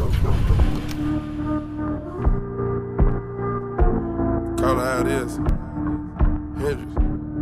Call it how it is. Hendrix.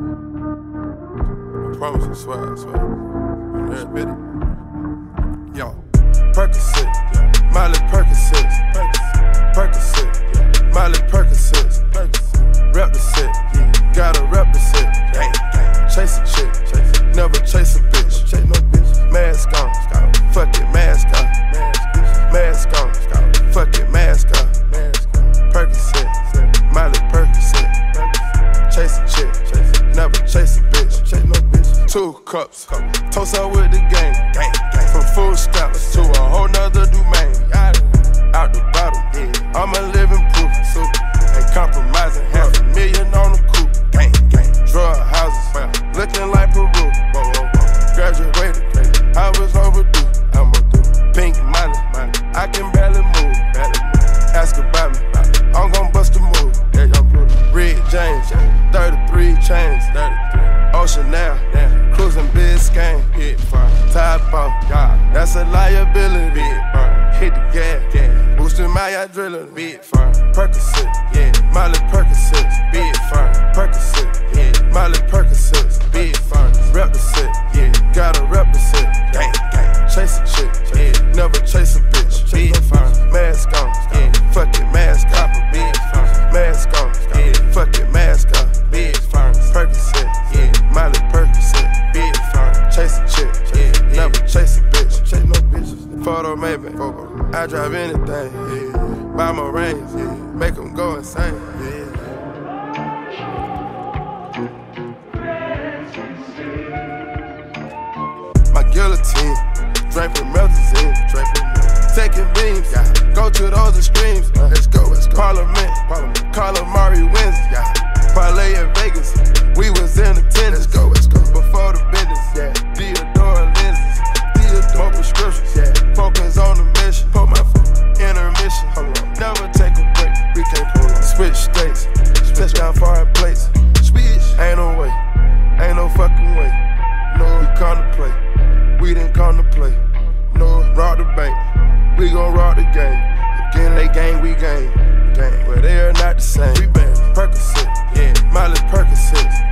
I promise you, swear. On every bit. Yo. Percocets. Miley Percocets. Percocets. Miley Percocets. Rep the set. Gotta rep the set. Chase a chick. Never chase a bitch. Mask on. Fuck it, mask on. Mask on. Fuck it, mask on. Percocet. Miley Percocet. Chase a chick. Never chase a bitch. 2 cups. Toast up with the gang. From food stamps to a whole nother domain. Out the bottom. I'm a living proof. Ain't compromising. $500,000 on the coupe. Drug houses. Looking like Peru. Graduated. I was overdue. Pink money. I can barely move. Ask about me. I'm gon' bust a move. Red James. 33 chains. Ocean now. Cruising Biscayne. Top off. That's a liability. Hit the gas. Boosting my adrenaline. Percocet. Miley Percocets. Percocet. Miley Percocets. Rep the set. Gotta rep the set. Chase a chick. Never chase a bitch. Mask on. Fuck it, mask on. Mask on. Fuck it, mask on. Percocet. Miley Percocet. Chase a chick. Never chase a bitch. Photo maybe. I drive anything. Buy my range. Make them go insane. My guillotine. Drink from melazine. Taking beams. Go to those extremes. Let's go. Parliament. Calamari wins. Parlay in Vegas. We was in attendance. Let's go. Before the business. Theodore lenses. More prescriptions. Focus on the mission. Put my intermission. Never take a break. We can't pull on. Switch states. Touchdown foreign plates. Ain't no way. Ain't no fucking way. No, we come to play. We didn't come to play. No, rock the bank. We gon' rock the game. Again, they gang, we gang. But they are not the same. We bang Percocet. Miley Percocets.